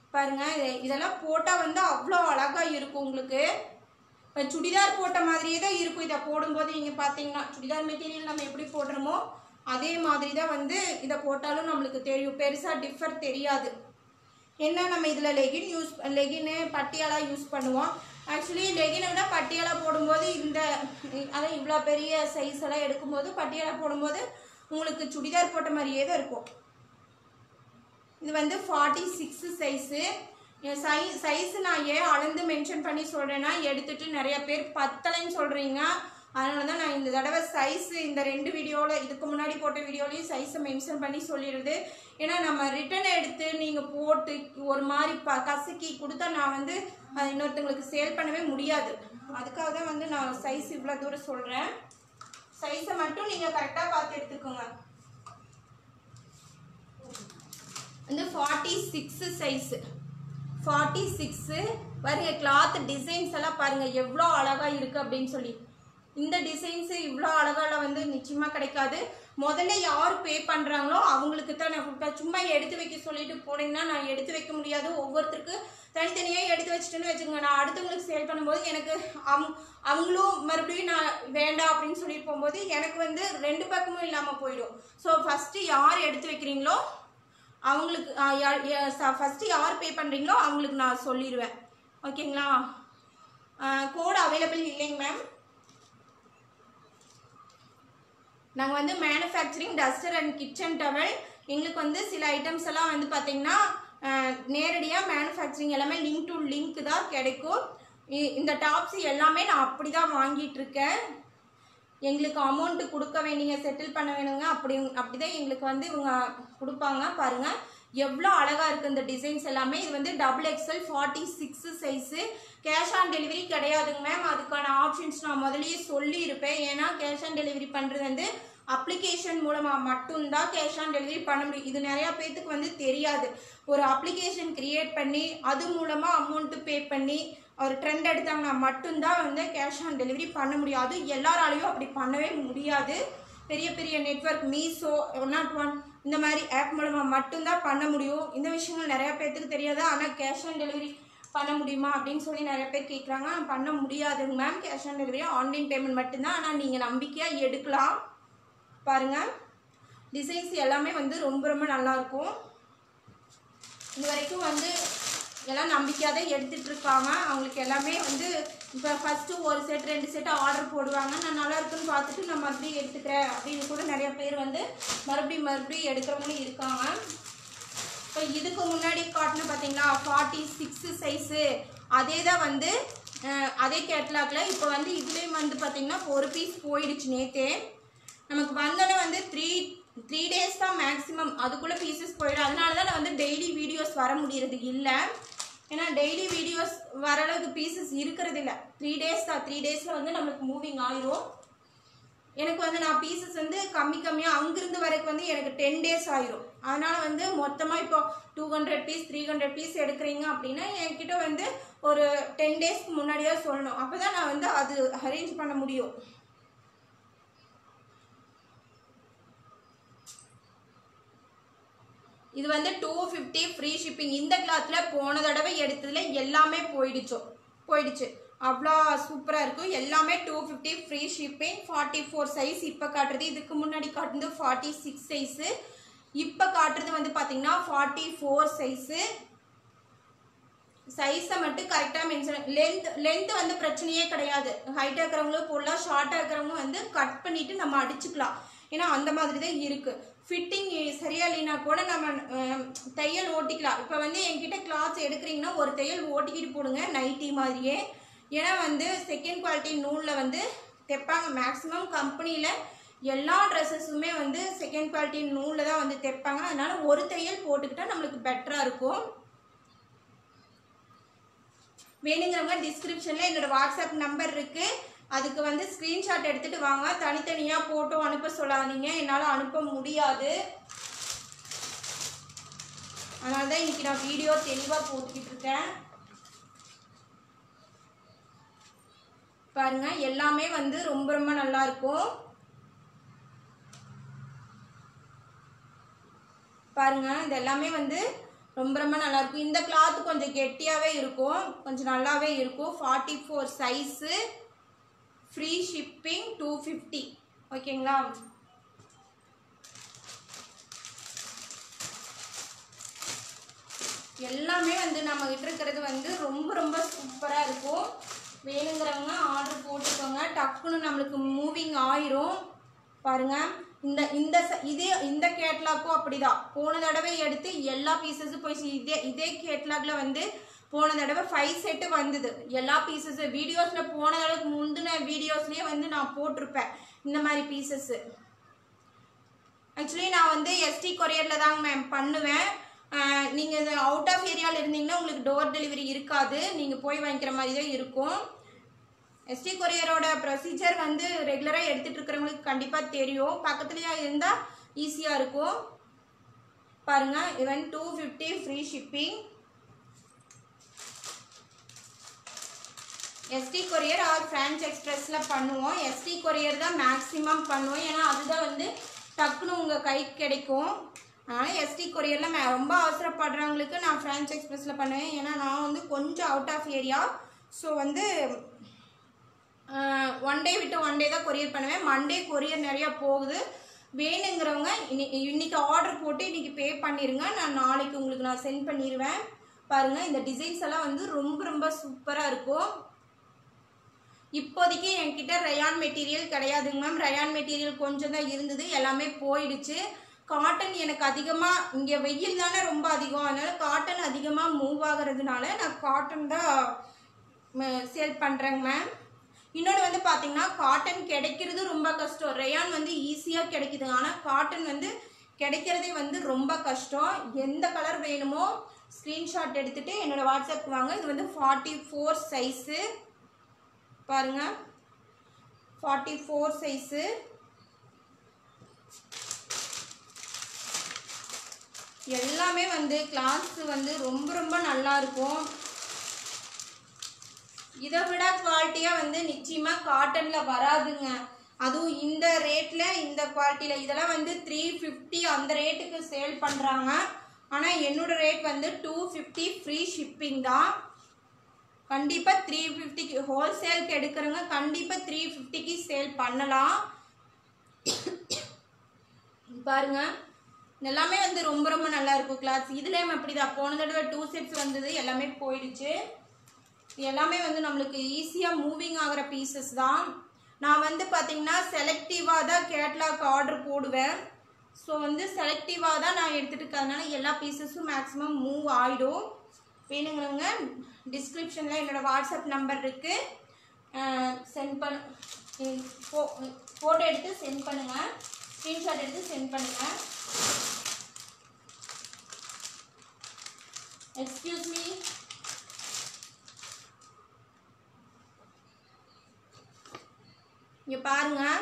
பாருங்க, இதெல்லாம் போட்டால் வந்து அவ்வளோ அழகாக இருக்கும். உங்களுக்கு சுடிதார் போட்ட மாதிரியே தான் இருக்கும். இதை போடும்போது நீங்கள் பார்த்தீங்கன்னா சுடிதார் மெட்டீரியல் நம்ம எப்படி போடுறோமோ அதே மாதிரி தான் வந்து இதை போட்டாலும் நம்மளுக்கு தெரியும். பெருசாக டிஃபர் தெரியாது. என்ன நம்ம இதில் லெகின் யூஸ் லெகின்னு பட்டியாலா யூஸ் பண்ணுவோம். ஆக்சுவலி லெகினை விட பட்டியாலா போடும்போது இந்த அதான் இவ்வளோ பெரிய சைஸ் எல்லாம் எடுக்கும்போது பட்டியாலா போடும்போது உங்களுக்கு சுடிதார் போட்ட மாதிரியே தான் இருக்கும். இது வந்து ஃபார்ட்டி சிக்ஸு சைஸு. சை சைஸு நான் ஏன் அளந்து மென்ஷன் பண்ணி சொல்கிறேன்னா, எடுத்துகிட்டு நிறைய பேர் பத்தலைன்னு சொல்கிறீங்க. அதனால தான் நான் இந்த தடவை சைஸு இந்த ரெண்டு வீடியோவில் இதுக்கு முன்னாடி போட்ட வீடியோலையும் சைஸை மென்ஷன் பண்ணி சொல்லிடுது. ஏன்னா நம்ம ரிட்டன் எடுத்து நீங்கள் போட்டு ஒரு மாதிரி ப கசக்கி கொடுத்தா நான் வந்து இன்னொருத்தங்களுக்கு சேல் பண்ணவே முடியாது. அதுக்காக தான் வந்து நான் சைஸ் இவ்வளோ தூரம் சொல்கிறேன். சைஸை மட்டும் நீங்கள் கரெக்டாக பார்த்து எடுத்துக்கோங்க. வந்து forty six size forty six பாருங்க. கிளாத் டிசைன்ஸ் எல்லாம் பாருங்கள் எவ்வளோ அழகாக இருக்குது அப்படின்னு சொல்லி. இந்த டிசைன்ஸு இவ்வளோ அழகாலாம் வந்து நிச்சயமாக கிடைக்காது. முதல்ல யார் பே பண்ணுறாங்களோ அவங்களுக்கு தான் நான் கொடுப்பேன். சும்மா எடுத்து வைக்க சொல்லிட்டு போனீங்கன்னா நான் எடுத்து வைக்க முடியாது. ஒவ்வொருத்தருக்கு தனித்தனியாக எடுத்து வச்சுட்டுன்னு வச்சுக்கோங்க. நான் அடுத்தவங்களுக்கு சேல் பண்ணும்போது எனக்கு அவங்க அவங்களும் மறுபடியும் நான் வேண்டாம் அப்படின்னு சொல்லிட்டு போகும்போது எனக்கு வந்து ரெண்டு பக்கமும் இல்லாமல் போயிடும். ஸோ ஃபஸ்ட்டு யார் எடுத்து வைக்கிறீங்களோ அவங்களுக்கு ஃபஸ்ட்டு யார் பே பண்ணுறீங்களோ அவங்களுக்கு நான் சொல்லிடுவேன். ஓகேங்களா? கோட் அவைலபிள் இல்லைங்க மேம். நாங்கள் வந்து manufacturing duster and kitchen towel. எங்களுக்கு வந்து சில ஐட்டம்ஸ் எல்லாம் வந்து பார்த்திங்கன்னா நேரடியாக மேனுஃபேக்சரிங் எல்லாமே லிங்க் டு லிங்க் தான் கிடைக்கும். இந்த டாப்ஸ் எல்லாமே நான் அப்படி தான் வாங்கிட்டு இருக்கேன். எங்களுக்கு அமௌண்ட்டு கொடுக்க வேண்டிய செட்டில் பண்ண வேணுங்க. அப்படி அப்படி தான் எங்களுக்கு வந்து இவங்க கொடுப்பாங்க. பாருங்கள் எவ்வளோ அழகாக இருக்குது இந்த டிசைன்ஸ் எல்லாமே. இது வந்து double XL forty six size. Cash on delivery கிடையாதுங்க மேம். அதுக்கான ஆப்ஷன்ஸ் நான் முதலியே சொல்லியிருப்பேன். ஏன்னா கேஷ் ஆன் டெலிவரி பண்ணுறது வந்து அப்ளிகேஷன் மூலமாக மட்டும்தான் கேஷ் ஆன் டெலிவரி பண்ண முடியும். இது நிறையா பேர்த்துக்கு வந்து தெரியாது. ஒரு அப்ளிகேஷன் க்ரியேட் பண்ணி அது மூலமாக அமௌண்ட்டு பே பண்ணி ஒரு ட்ரெண்ட் எடுத்தாங்கன்னா மட்டும்தான் வந்து கேஷ் ஆன் டெலிவரி பண்ண முடியும். அது எல்லாராலையும் அப்படி பண்ணவே முடியாது. பெரிய பெரிய network Meesho one not one இந்த மாதிரி ஆப் மூலமாக மட்டும்தான் பண்ண முடியும். இந்த விஷயங்கள் நிறையா பேர்த்துக்கு தெரியாது. ஆனால் கேஷ் ஆன் டெலிவரி பண்ண முடியுமா அப்படின்னு சொல்லி நிறைய பேர் கேட்குறாங்க. பண்ண முடியாதுங்க ma'am. Cash on delivery online payment மட்டும்தான். ஆனால் நீங்கள் நம்பிக்கையாக எடுக்கலாம். பாருங்கள் டிசைன்ஸ் எல்லாமே வந்து ரொம்ப ரொம்ப நல்லாயிருக்கும். இது வரைக்கும் வந்து எல்லாம் நம்பிக்கையாக தான் எடுத்துகிட்டு இருக்காங்க. அவங்களுக்கு எல்லாமே வந்து இப்போ ஃபஸ்ட்டு ஒரு செட் ரெண்டு செட்டு ஆர்டர் போடுவாங்க. நான் நல்லா இருக்குன்னு பார்த்துட்டு நான் மறுபடியும் எடுத்துக்கிறேன் அப்படின்னு கூட நிறைய பேர் வந்து மறுபடியும் மறுபடியும் எடுக்கிறவங்களும் இருக்காங்க. இப்போ இதுக்கு முன்னாடி காட்டின பார்த்தீங்களா ஃபார்ட்டி சிக்ஸு சைஸு அதே தான் வந்து அதே கேட்லாகில் இப்போ வந்து இதுலேயும் வந்து பார்த்திங்கன்னா ஒரு பீஸ் போயிடுச்சு. நேற்றே நமக்கு வந்தோடனே வந்து த்ரீ த்ரீ டேஸ் தான் மேக்ஸிமம். அதுக்குள்ளே பீசஸ் போயிடும். அதனால தான் நான் வந்து டெய்லி வீடியோஸ் வர முடியறது இல்லை. ஏன்னா டெய்லி வீடியோஸ் வர அளவுக்கு பீசஸ் இருக்கிறது இல்லை. த்ரீ டேஸ் தான். த்ரீ டேஸில் வந்து நம்மளுக்கு மூவிங் ஆயிரும். எனக்கு வந்து நான் பீசஸ் வந்து கம்மி கம்மியாக அங்கிருந்து வரைக்கும் வந்து எனக்கு டென் டேஸ் ஆயிரும். அதனால் வந்து மொத்தமாக இப்போ two hundred piece three hundred piece எடுக்கிறீங்க அப்படின்னா என்கிட்ட வந்து ஒரு டென் டேஸ்க்கு முன்னாடியே சொல்லணும். அப்போ தான் நான் வந்து அது அரேஞ்ச் பண்ண முடியும். இது வந்து டூ ஃபிஃப்டி ஃப்ரீ ஷிப்பிங். இந்த கிளாத்தில் போன தடவை எடுத்ததுல எல்லாமே போயிடுச்சோ போயிடுச்சு அவ்வளோ சூப்பராக இருக்கும். எல்லாமே two fifty free shipping. Forty four size இப்போ காட்டுறது. இதுக்கு முன்னாடி காட்டுறது ஃபார்ட்டி சிக்ஸ் சைஸு. இப்போ காட்டுறது வந்து பார்த்தீங்கன்னா ஃபார்ட்டி ஃபோர் சைஸு. சைஸை மட்டும் கரெக்டாக மென்ஷன். லென்த் லென்த் வந்து பிரச்சனையே கிடையாது. ஹைட்டாக இருக்கிறவங்களும் போடலாம். ஷார்ட்டாக இருக்கிறவங்க வந்து கட் பண்ணிவிட்டு நம்ம அடிச்சுக்கலாம். ஏன்னா அந்த மாதிரி தான் இருக்குது. ஃபிட்டிங் சரியா இல்லைன்னா கூட நம்ம தையல் ஓட்டிக்கலாம். இப்போ வந்து என்கிட்ட கிளாத்ஸ் எடுக்கிறீங்கன்னா ஒரு தையல் ஓட்டிக்கிட்டு போடுங்க நைட்டி மாதிரியே. ஏன்னா வந்து செகண்ட் குவாலிட்டி நூலில் வந்து தைப்பாங்க. மேக்ஸிமம் கம்பெனியில் எல்லா ட்ரெஸ்ஸஸுமே வந்து செகண்ட் குவாலிட்டி நூலில் தான் வந்து தைப்பாங்க. அதனால் ஒரு தையல் போட்டுக்கிட்டால் நம்மளுக்கு பெட்டராக இருக்கும். வேணுங்கிறவங்க டிஸ்கிரிப்ஷனில் என்னோடய வாட்ஸ்அப் நம்பர் இருக்குது. அதுக்கு வந்து ஸ்க்ரீன்ஷாட் எடுத்துகிட்டு வாங்க. தனித்தனியாக ஃபோட்டோ அனுப்ப சொல்லாதீங்க. என்னால் அனுப்ப முடியாது. அதனால தான் இன்றைக்கி நான் வீடியோ தெளிவாக போட்டுக்கிட்டு இருக்கேன். பாருங்கள் எல்லாமே வந்து ரொம்ப ரொம்ப நல்லாயிருக்கும். பாருங்கள் இது எல்லாமே வந்து ரொம்ப ரொம்ப நல்லா இருக்கும். இந்த கிளாத் கொஞ்சம் கெட்டியாவே இருக்கும், கொஞ்சம் நல்லாவே இருக்கும். Forty four size, free shipping, two fifty. ஓகேங்களா? எல்லாமே வந்து நம்ம கிட்ட இருக்கிறது வந்து ரொம்ப ரொம்ப சூப்பராக இருக்கும். வேணுங்கிறவங்க ஆர்டர் போட்டுக்கோங்க, டக்குன்னு நம்மளுக்கு மூவிங் ஆயிரும். பாருங்க, இந்த இந்த இதே இந்த கேட்லாக்கும் அப்படிதான். போன தடவை எடுத்து எல்லா பீசஸும் போய் இதே இதே கேட்லாக்ல வந்து போன தடவை ஃபைவ் செட்டு வந்தது. எல்லா பீசஸ் வீடியோஸ்ல போன தடவைக்கு முந்தின வீடியோஸ்லயே வந்து நான் போட்டிருப்பேன் இந்த மாதிரி பீசஸ். ஆக்சுவலி நான் வந்து எஸ்டி கொரியர்ல தாங்க மேம் பண்ணுவேன். நீங்கள் அவுட் ஆஃப் ஏரியாவில் இருந்தீங்கன்னா உங்களுக்கு டோர் டெலிவரி இருக்காது, நீங்கள் போய் வாங்கிக்கிற மாதிரி தான் இருக்கும். எஸ்டி கொரியரோட ப்ரொசீஜர் வந்து ரெகுலராக எடுத்துகிட்டு இருக்கிறவங்களுக்கு கண்டிப்பாக தெரியும். பக்கத்துலேயே இருந்தால் ஈஸியாக இருக்கும். பாருங்கள், இவன் two fifty free shipping. ST courier or Franch எக்ஸ்பிரஸில் பண்ணுவோம். எஸ்டி கொரியர் தான் மேக்ஸிமம் பண்ணுவோம், ஏன்னா அதுதான் வந்து டக்குன்னு உங்கள் கைக்கு கிடைக்கும். ஆனால் எஸ்டி கொரியரில் மே ரொம்ப அவசரப்படுறவங்களுக்கு நான் ஃப்ரான்ச் எக்ஸ்பிரஸில் பண்ணுவேன், ஏன்னா நான் வந்து கொஞ்சம் அவுட் ஆஃப் ஏரியா. ஸோ வந்து ஒன் டே விட்டு ஒன் டே தான் கொரியர் பண்ணுவேன். மண்டே கொரியர் நிறையா போகுது. வேணுங்கிறவங்க இன்னி இன்னைக்கு ஆர்டர் போட்டு இன்றைக்கி பே பண்ணிடுங்க, நான் நாளைக்கு உங்களுக்கு நான் சென்ட் பண்ணிடுவேன். பாருங்கள், இந்த டிசைன்ஸ் எல்லாம் வந்து ரொம்ப ரொம்ப சூப்பராக இருக்கும். இப்போதைக்கு என்கிட்ட ரயான் மெட்டீரியல் கிடையாதுங்க மேம். ரயான் மெட்டீரியல் கொஞ்சம் தான் இருந்தது, எல்லாமே போயிடுச்சு. காட்டன் எனக்கு அதிகமாக இங்கே வெயில் தானே ரொம்ப அதிகம், அதனால் காட்டன் அதிகமாக மூவ் ஆகிறதுனால நான் காட்டன் தான் சேல் பண்ணுறேங்க மேம். இன்னொன்று வந்து பார்த்தீங்கன்னா, காட்டன் கிடைக்கிறது ரொம்ப கஷ்டம். ரயான் வந்து ஈஸியாக கிடைக்குது, ஆனால் காட்டன் வந்து கிடைக்கிறதே வந்து ரொம்ப கஷ்டம். எந்த கலர் வேணுமோ ஸ்க்ரீன்ஷாட் எடுத்துகிட்டு என்னோடய வாட்ஸ்அப் வாங்க. இது வந்து ஃபார்ட்டி ஃபோர் சைஸு. பாருங்கள், ஃபார்ட்டி ஃபோர் சைஸு. எல்லாமே வந்து கிளாத்ஸ் வந்து ரொம்ப ரொம்ப நல்லா இருக்கும். இதை விட குவாலிட்டியாக வந்து நிச்சயமாக காட்டனில் வராதுங்க. அதுவும் இந்த ரேட்டில் இந்த குவாலிட்டியில் இதெல்லாம் வந்து த்ரீ ஃபிஃப்டி அந்த ரேட்டுக்கு சேல் பண்ணுறாங்க. ஆனால் என்னோட ரேட் வந்து டூ ஃபிஃப்டி ஃப்ரீ ஷிப்பிங் தான். கண்டிப்பாக த்ரீ ஃபிஃப்டிக்கு ஹோல்சேலுக்கு எடுக்கிறவங்க கண்டிப்பாக த்ரீ ஃபிஃப்டிக்கு சேல் பண்ணலாம். பாருங்க, எல்லாமே வந்து ரொம்ப ரொம்ப நல்லா இருக்கும் கிளாத்ஸ். இதுலேயும் அப்படிதான், போன தடவை டூ செட்ஸ் வந்தது, எல்லாமே போயிடுச்சு. எல்லாமே வந்து நம்மளுக்கு ஈஸியாக மூவிங் ஆகிற பீசஸ் தான். நான் வந்து பார்த்தீங்கன்னா செலக்டிவாக தான் கேட்லாக் ஆர்டர் போடுவேன். ஸோ வந்து செலக்டிவாக தான் நான் எடுத்துகிட்டு இருக்கிறதுனால எல்லா பீசஸும் மேக்ஸிமம் மூவ் ஆகிடும். வேணுங்கிறவங்க டிஸ்கிரிப்ஷனில் என்னோடய வாட்ஸ்அப் நம்பர் இருக்குது, சென்ட் பண்ண ஃபோ ஃபோட்டோ எடுத்து சென்ட் பண்ணுங்கள், ஸ்க்ரீன்ஷாட் எடுத்து சென்ட் பண்ணுங்கள். எக்ஸ்கியூஸ் மீ, இங்கே பாருங்கள்,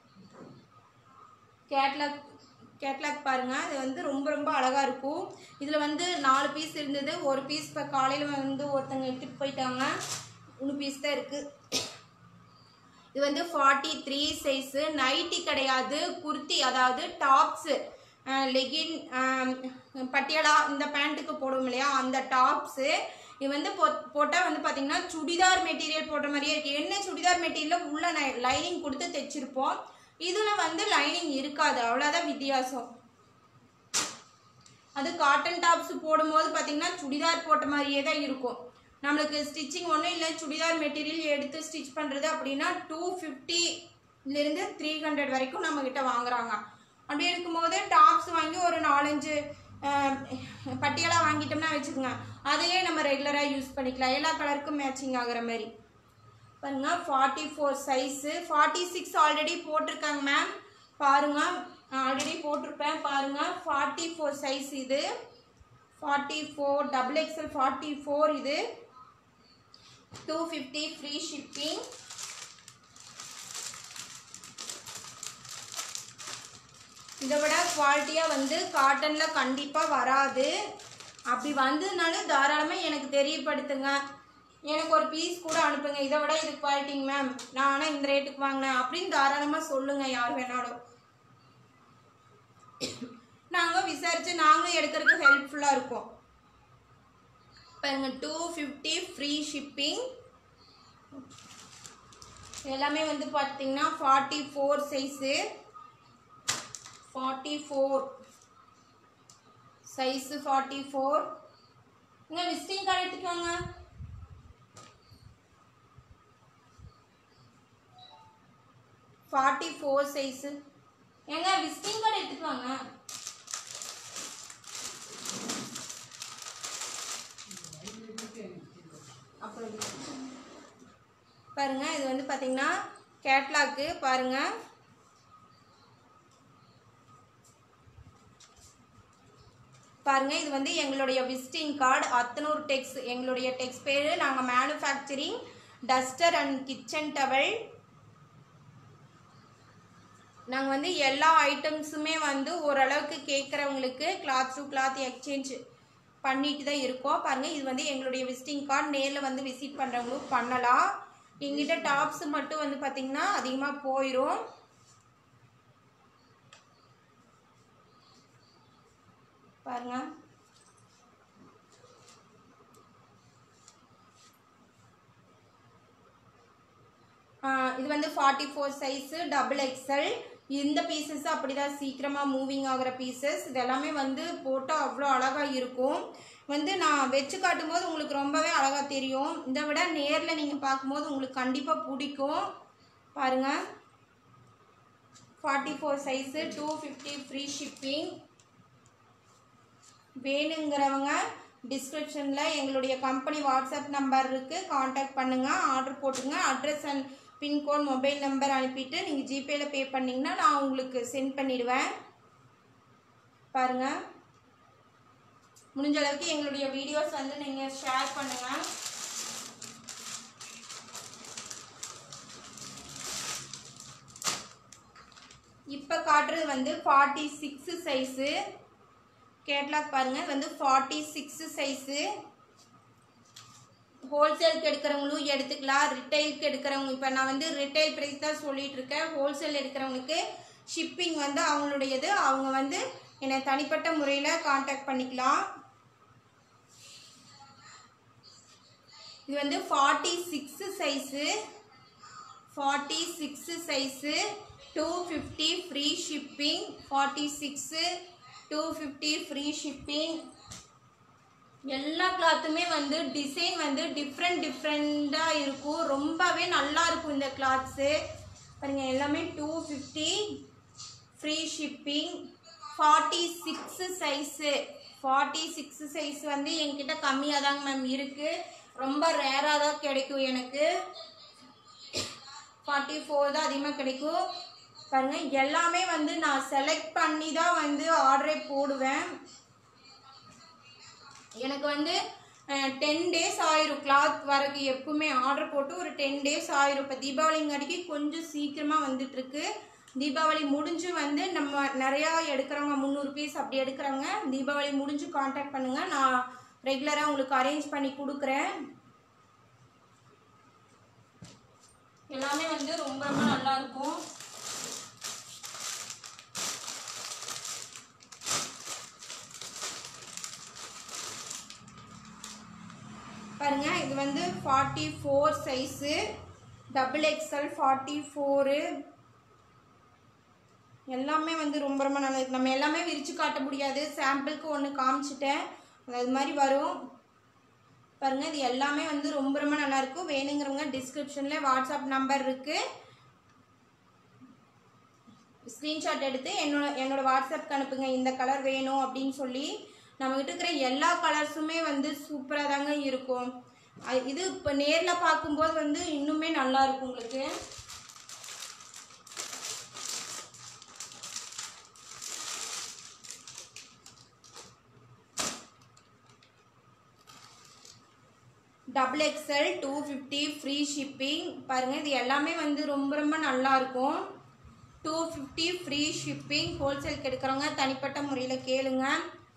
கேட்லாக் கேட்லாக் பாருங்கள். இது வந்து ரொம்ப ரொம்ப அழகாக இருக்கும். இதில் வந்து நாலு பீஸ் இருந்தது, ஒரு பீஸ் இப்போ காலையில் வந்து ஒருத்தங்க எடுத்துகிட்டு போயிட்டாங்க, மூணு பீஸ் தான் இருக்குது. இது வந்து ஃபார்ட்டி த்ரீ சைஸு. நைட்டி கிடையாது, குர்த்தி, அதாவது டாப்ஸு, லெகின், பட்டியாலா இந்த பேண்ட்டுக்கு போடுவோம் இல்லையா, அந்த டாப்ஸு. இது வந்து போ போட்டால் வந்து பார்த்திங்கன்னா சுடிதார் மெட்டீரியல் போடுற மாதிரியே இருக்குது. என்ன சுடிதார் மெட்டீரியலில் உள்ள லைனிங் கொடுத்து தைச்சிருப்போம், இதில் வந்து லைனிங் இருக்காது, அவ்வளோதான் வித்தியாசம். அது காட்டன் டாப்ஸ் போடும்போது பார்த்திங்கன்னா சுடிதார் போட்ட மாதிரியே தான் இருக்கும். நம்மளுக்கு ஸ்டிச்சிங் ஒன்றும் இல்லை, சுடிதார் மெட்டீரியல் எடுத்து ஸ்டிச் பண்ணுறது அப்படின்னா டூ ஃபிஃப்டிலேருந்து த்ரீ ஹண்ட்ரட் வரைக்கும் நம்மக்கிட்ட வாங்குறாங்க. அப்படி இருக்கும்போது டாப்ஸ் வாங்கி ஒரு நாலஞ்சு பட்டியலாக வாங்கிட்டோம்னா வச்சுக்கோங்க, அதையே நம்ம ரெகுலராக யூஸ் பண்ணிக்கலாம், எல்லா கலருக்கும் மேட்சிங் ஆகிற மாதிரி. பாருங்க, forty four size. Forty six already போட்டிருக்காங்க மேம், பாருங்க, ஆல்ரெடி போட்டிருப்பேன் பாருங்க. ஃபார்ட்டி ஃபோர் சைஸ் இது, forty four double XL forty four இது, டூ ஃபிஃப்டி ஃப்ரீ ஷிப்பிங். இதை விட குவாலிட்டியாக வந்து காட்டனில் கண்டிப்பாக வராது. அப்படி வந்ததுனாலும் தாராளமாக எனக்கு தெரியப்படுத்துங்க, எனக்கு ஒரு பீஸ் கூட அனுப்புங்க, இதை விட இது குவாலிட்டிங்க மேம், நான் ஆனால் இந்த ரேட்டுக்கு வாங்கினேன் அப்படின்னு தாராளமாக சொல்லுங்கள் யார் வேணாலும். நாங்கள் விசாரித்து நாங்களும் எடுக்கிறதுக்கு ஹெல்ப்ஃபுல்லாக இருக்கும். பாருங்க டூ ஃபிஃப்டி ஃப்ரீ ஷிப்பிங். எல்லாமே வந்து பார்த்தீங்கன்னா forty four size, forty four size forty four. இங்கே விசிட்டிங் கார்டு எடுத்துக்கோங்க. ஃபார்ட்டி ஃபோர் சைஸு ஏங்க விசிட்டிங் கார்டு எடுத்துக்கோங்க. பாருங்க இது வந்து பார்த்தீங்கன்னா கேட்லாக்கு பாருங்க. பாருங்க இது வந்து எங்களுடைய விசிட்டிங் கார்டு. அத்தனூர் டெக்ஸ் எங்களுடைய டெக்ஸ் பேரு. நாங்கள் manufacturing duster and kitchen towel. நாங்கள் வந்து எல்லா ஐட்டம்ஸுமே வந்து ஓரளவுக்கு கேட்குறவங்களுக்கு கிளாத் டு கிளாத் எக்ஸ்சேஞ்ச் பண்ணிட்டு தான் இருக்கோம். பாருங்கள் இது வந்து எங்களுடைய விசிட்டிங் கார்டு. நேரில் வந்து விசிட் பண்ணுறவங்களும் பண்ணலாம். எங்கிட்ட டாப்ஸ் மட்டும் வந்து பார்த்தீங்கன்னா அதிகமாக போயிடும். பாருங்க இது வந்து forty four size double XL. இந்த பீசஸ் அப்படிதான் சீக்கிரமாக மூவிங் ஆகிற பீசஸ். இது எல்லாமே வந்து போட்டால் அவ்வளோ அழகாக இருக்கும். வந்து நான் வச்சு காட்டும் போது உங்களுக்கு ரொம்பவே அழகாக தெரியும். இதை விட நேரில் நீங்கள் பார்க்கும்போது உங்களுக்கு கண்டிப்பாக பிடிக்கும். பாருங்கள் forty four size two fifty free shipping. வேணுங்கிறவங்க டிஸ்கிரிப்ஷனில் எங்களுடைய கம்பெனி வாட்ஸ்அப் நம்பர் இருக்குது, காண்டாக்ட் பண்ணுங்கள், ஆர்டர் போட்டுங்க. Address and pincode mobile number அனுப்பிட்டு நீங்கள் ஜிபேல பே பண்ணிங்கன்னா நான் உங்களுக்கு சென்ட் பண்ணிடுவேன். பாருங்கள் முடிஞ்ச அளவுக்கு எங்களுடைய வீடியோஸ் வந்து நீங்கள் ஷேர் பண்ணுங்கள். இப்போ காட்டுறது வந்து ஃபார்ட்டி சிக்ஸ் சைஸு கேட்லாக். பாருங்கள் இது வந்து ஃபார்ட்டி சிக்ஸ் சைஸு. ஹோல்சேலுக்கு எடுக்கிறவங்களும் எடுத்துக்கலாம், ரிட்டைலுக்கு எடுக்கிறவங்க. இப்போ நான் வந்து ரிட்டைல் ப்ரைஸ் தான் சொல்லிட்டு இருக்கேன். ஹோல்சேல் எடுக்கிறவங்களுக்கு ஷிப்பிங் வந்து அவங்களுடையது. அவங்க வந்து என்னை தனிப்பட்ட முறையில் காண்டாக்ட் பண்ணிக்கலாம். இது வந்து forty six size, forty six size two fifty free shipping. Forty six two fifty free shipping. எல்லா கிளாத்துமே வந்து டிசைன் வந்து டிஃப்ரெண்ட் டிஃப்ரெண்ட்டாக இருக்கும். ரொம்பவே நல்லா இருக்கும் இந்த கிளாத்ஸு. பாருங்க எல்லாமே two fifty free shipping. Forty six size, forty six size வந்து என்கிட்ட கம்மியாக தாங்க மேம் இருக்குது. ரொம்ப ரேராக தான் கிடைக்கும். எனக்கு ஃபார்ட்டி ஃபோர் தான் அதிகமாக கிடைக்கும். பாருங்கள் எல்லாமே வந்து நான் செலக்ட் பண்ணி தான் வந்து ஆர்டரே போடுவேன். எனக்கு வந்து டென் டேஸ் ஆயிரும் கிளாத் வரக்கு. எப்பவுமே ஆர்டர் போட்டு ஒரு டென் டேஸ் ஆயிரும். இப்போ தீபாவளிங்காட்டிக்கு கொஞ்சம் சீக்கிரமாக வந்துட்டுருக்கு. தீபாவளி முடிஞ்சு வந்து நம்ம நிறையா எடுக்கிறவங்க முந்நூறு பீஸ் அப்படி எடுக்கிறவங்க தீபாவளி முடிஞ்சு காண்டாக்ட் பண்ணுங்கள். நான் ரெகுலராக உங்களுக்கு அரேஞ்ச் பண்ணி கொடுக்குறேன். எல்லாமே வந்து ரொம்ப ரொம்ப நல்லா இருக்கும். பாருங்க இது வந்து forty four size double XL forty four. எல்லாமே வந்து ரொம்ப ரொம்ப நல்லா இருக்கு. நம்ம எல்லாமே விரிச்சு காட்ட முடியாது, சாம்பிளுக்கு ஒன்று காமிச்சிட்டேன், அது மாதிரி வரும். பாருங்க இது எல்லாமே வந்து ரொம்ப ரொம்ப நல்லா இருக்கும். வேணுங்கிறவங்க டிஸ்கிரிப்ஷன்ல வாட்ஸ்அப் நம்பர் இருக்கு, ஸ்க்ரீன்ஷாட் எடுத்து என்னோட என்னோட வாட்ஸ்அப்க்கு அனுப்புங்க. இந்த கலர் வேணும் அப்படின்னு சொல்லி. நம்மகிட்ட இருக்கிற எல்லா கலர்ஸுமே வந்து சூப்பராக தாங்க இருக்கும். இது இப்போ நேரில் பார்க்கும்போது வந்து இன்னுமே நல்லா இருக்கும் உங்களுக்கு. Double XL two fifty free shipping. பாருங்கள் இது எல்லாமே வந்து ரொம்ப ரொம்ப நல்லா இருக்கும். Two fifty free shipping. ஹோல்சேலுக்கு எடுக்கிறவங்க தனிப்பட்ட முறையில் கேளுங்க.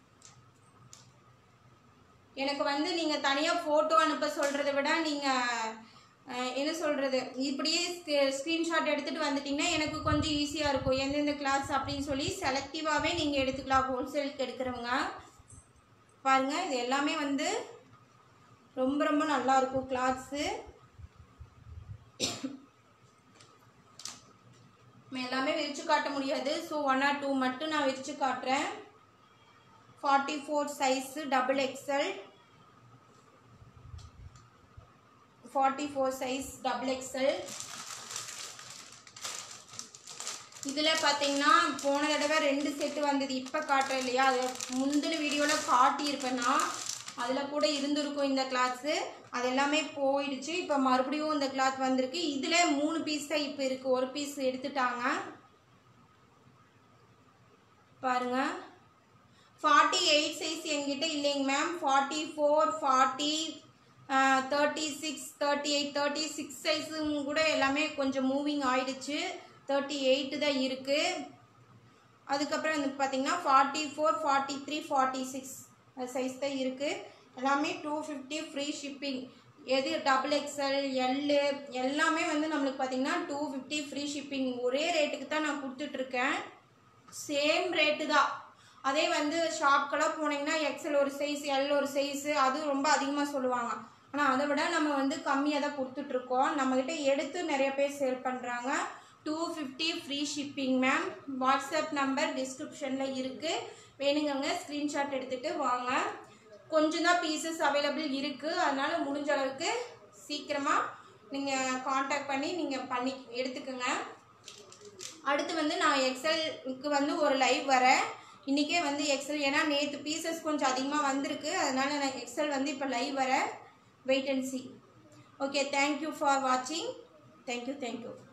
எனக்கு வந்து நீங்கள் தனியாக ஃபோட்டோ அனுப்ப சொல்கிறத விட நீங்கள் என்ன சொல்கிறது இப்படியே ஸ்க்ரீன்ஷாட் எடுத்துகிட்டு வந்துட்டிங்கன்னா எனக்கு கொஞ்சம் ஈஸியாக இருக்கும். எந்தெந்த கிளாஸ் அப்படின்னு சொல்லி செலக்டிவாகவே நீங்கள் எடுத்துக்கலாம் ஹோல்சேலுக்கு எடுக்கிறவங்க. பாருங்கள் இது எல்லாமே வந்து ரொம்ப ரொம்ப நல்லா இருக்கும் கிளாத்ஸு. எல்லாமே விரிச்சு காட்ட முடியாது, ஸோ ஒன் ஆர் டூ மட்டும் நான் விரிச்சு காட்டுறேன். Forty four size double XL, forty four size double XL. இதில் பார்த்தீங்கன்னா போன தடவை ரெண்டு செட்டு வந்தது, இப்போ காட்டுறேன் இல்லையா, அது முந்தின வீடியோவில் காட்டியிருப்பேன்னா அதில் கூட இருந்திருக்கும் இந்த கிளாத்ஸு. அது எல்லாமே போயிடுச்சு. இப்போ மறுபடியும் இந்த கிளாத் வந்திருக்கு. இதில் மூணு பீஸ் தான் இப்போ இருக்குது, ஒரு பீஸ் எடுத்துட்டாங்க பாருங்க. ஃபார்ட்டி எயிட் சைஸ் எங்கிட்ட இல்லைங்க ma'am. Forty four forty thirty six thirty eight thirty six சைஸும் கூட எல்லாமே கொஞ்சம் மூவிங் ஆயிடுச்சு. தேர்ட்டி எயிட்டு தான் இருக்குது. அதுக்கப்புறம் வந்து பார்த்தீங்கன்னா forty four forty three forty six size தான் இருக்குது. எல்லாமே டூ ஃபிஃப்டி ஃப்ரீ ஷிப்பிங். எது டபுள் எக்ஸ்எல் எல்லு எல்லாமே வந்து நம்மளுக்கு பார்த்தீங்கன்னா டூ ஃபிஃப்டி ஃப்ரீ ஷிப்பிங். ஒரே ரேட்டுக்கு தான் நான் கொடுத்துட்ருக்கேன், சேம் ரேட்டு தான். அதே வந்து ஷாப்க்கெல்லாம் போனீங்கன்னா எக்ஸ்எல் ஒரு சைஸ் எல் ஒரு சைஸு அது ரொம்ப அதிகமாக சொல்லுவாங்க. ஆனால் அதை விட நம்ம வந்து கம்மியாக தான் கொடுத்துட்ருக்கோம். நம்மக்கிட்ட எடுத்து நிறைய பேர் சேல் பண்ணுறாங்க. Two fifty free shipping ma'am. WhatsApp number டிஸ்கிரிப்ஷனில் இருக்குது, வேணுங்கவங்க ஸ்க்ரீன்ஷாட் எடுத்துகிட்டு வாங்க. கொஞ்சம் தான் பீசஸ் அவைலபிள் இருக்குது, அதனால் முடிஞ்ச அளவுக்கு சீக்கிரமாக நீங்கள் காண்டாக்ட் பண்ணி நீங்கள் பண்ணி எடுத்துக்கோங்க. அடுத்து வந்து நான் எக்ஸலுக்கு வந்து ஒரு லைவ் வரேன் இன்றைக்கே வந்து எக்ஸல், ஏன்னா நேற்று பீசஸ் கொஞ்சம் அதிகமாக வந்திருக்கு, அதனால் நான் எக்ஸல் வந்து இப்போ லைவ் வரேன். Wait and see. Okay, thank you for வாட்சிங். Thank you thank you